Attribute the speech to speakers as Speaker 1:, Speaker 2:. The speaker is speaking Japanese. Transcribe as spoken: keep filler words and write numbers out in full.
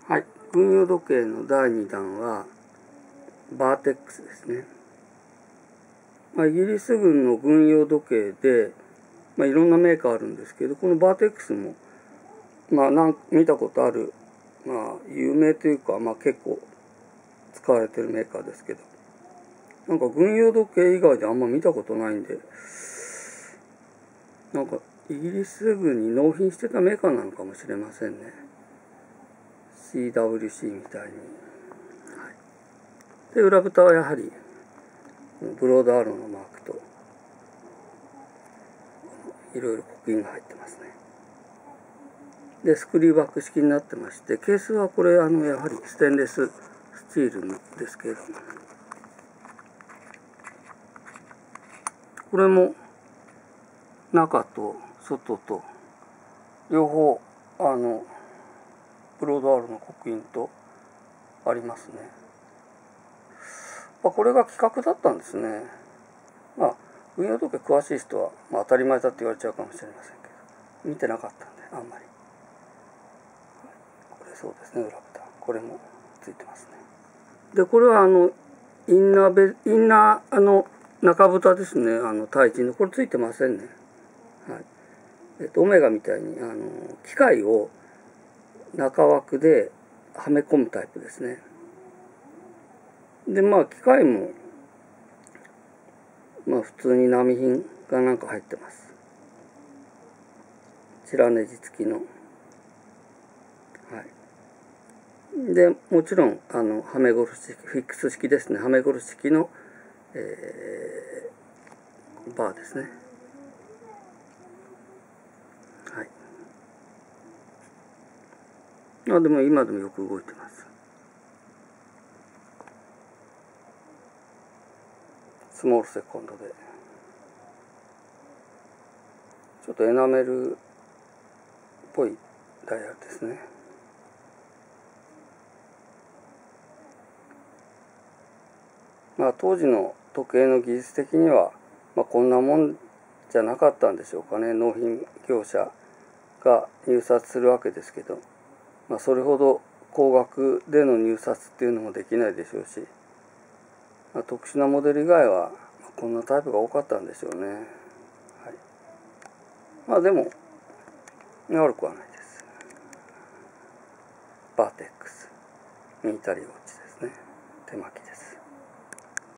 Speaker 1: はい、軍用時計のだいにだんはバーテックスですね。まあ、イギリス軍の軍用時計で、まあ、いろんなメーカーあるんですけど、このバーテックスも、まあ、なん見たことある、まあ、有名というか、まあ、結構使われてるメーカーですけど、なんか軍用時計以外であんま見たことないんで、なんかイギリス軍に納品してたメーカーなのかもしれませんね。シーダブリューシー みたいに。はい、で、裏蓋はやはりブロードアローのマークといろいろ刻印が入ってますね。で、スクリューバック式になってまして、ケースはこれあのやはりステンレススチールですけれども、これも中と外と両方あのブロードアローの刻印とありますね。まあ、これが規格だったんですね。まあ軍用時計詳しい人は、まあ、当たり前だって言われちゃうかもしれませんけど、見てなかったんであんまり。これそうですね、裏蓋これもついてますね。でこれはあのインナーベインナーあの中蓋ですね、あの対人のこれついてませんね。はい、えっと、オメガみたいにあの機械を中枠ではめ込むタイプですね。でまあ機械もまあ普通に並品がなんか入ってます。チラネジ付きの。はい。でもちろんあのはめ殺しフィックス式ですね。はめ殺し式の、えー、バーですね。はい。あでも今でもよく動いてます。スモールセコンドでちょっとエナメルっぽいダイヤルですね。まあ当時の時計の技術的には、まあ、こんなもんじゃなかったんでしょうかね。納品業者が入札するわけですけど、まあ、それほど高額での入札っていうのもできないでしょうし、まあ、特殊なモデル以外はこんなタイプが多かったんでしょうね。はい、まあでも悪くはないです。バーテックスミリタリーウォッチですね。手巻き。